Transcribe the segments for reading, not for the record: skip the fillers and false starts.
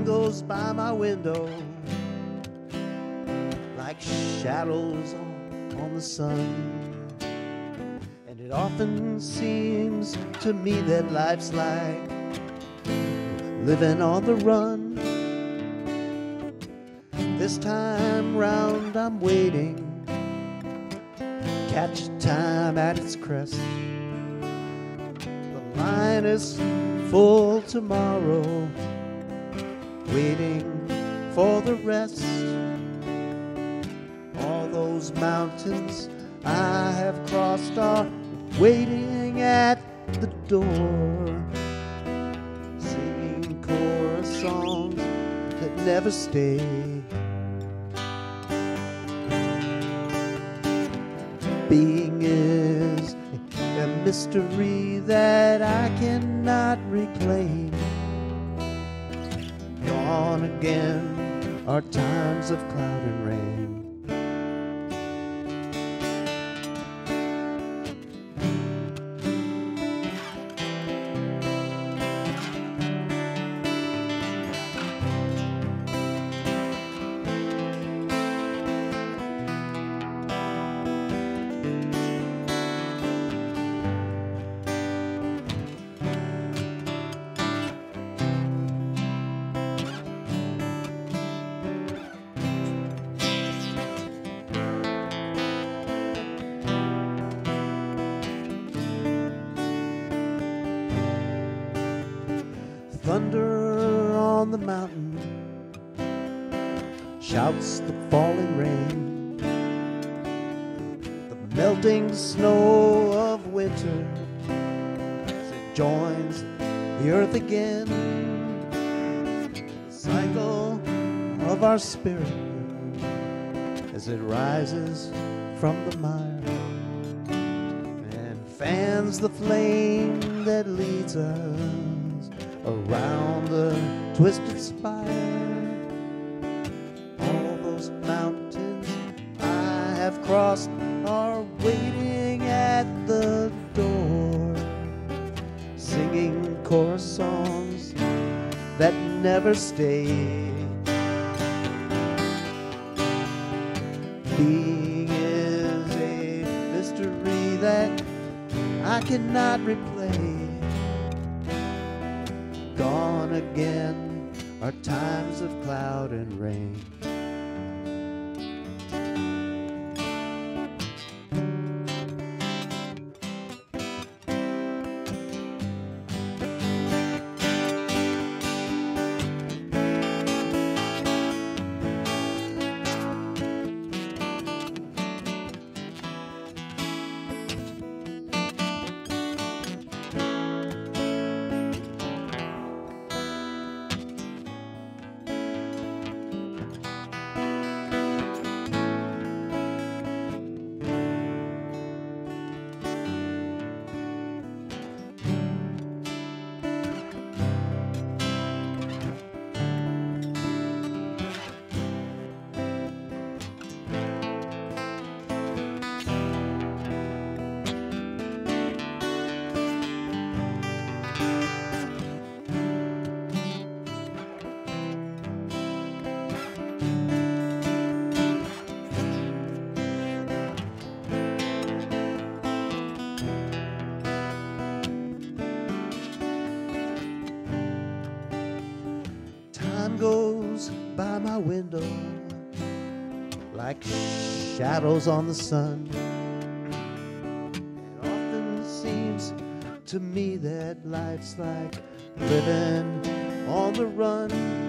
Time goes by my window like shadows on the sun, and it often seems to me that life's like living on the run. This time round I'm waiting, catch time at its crest. The line is full tomorrow, waiting for the rest. All those mountains I have crossed are waiting at the door, singing chorus songs that never stay. Being is a mystery that I cannot reclaim. Gone again are times of cloud and rain. Thunder on the mountain shouts the falling rain. The melting snow of winter as it joins the earth again. The cycle of our spirit as it rises from the mire and fans the flame that leads us around the twisted spire. All those mountains I have crossed are waiting at the door, singing chorus songs that never stay. Being is a mystery that I cannot replay. Gone again are times of cloud and rain. Time goes by my window like shadows on the sun. It often seems to me that life's like living on the run.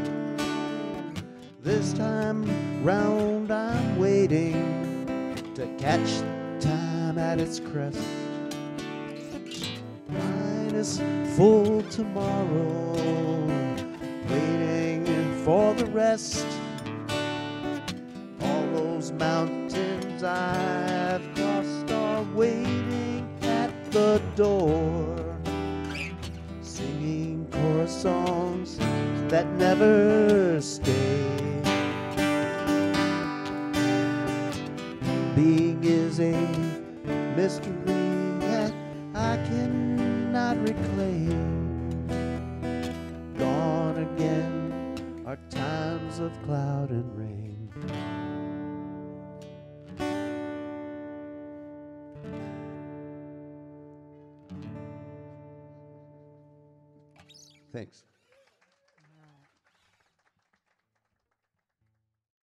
This time round I'm waiting to catch time at its crest. Mine is full tomorrow, waiting for the rest. All those mountains I've crossed are waiting at the door, singing chorus songs that never stay. Being is a mystery that I cannot reclaim. Gone again are dark times of cloud and rain. Thanks.